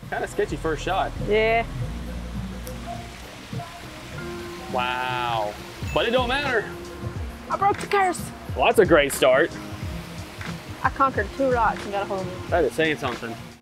Kind of sketchy first shot. Yeah. Wow. But it don't matter. I broke the curse. Well, that's a great start. I conquered 2 rocks and got a hole in. That is saying something.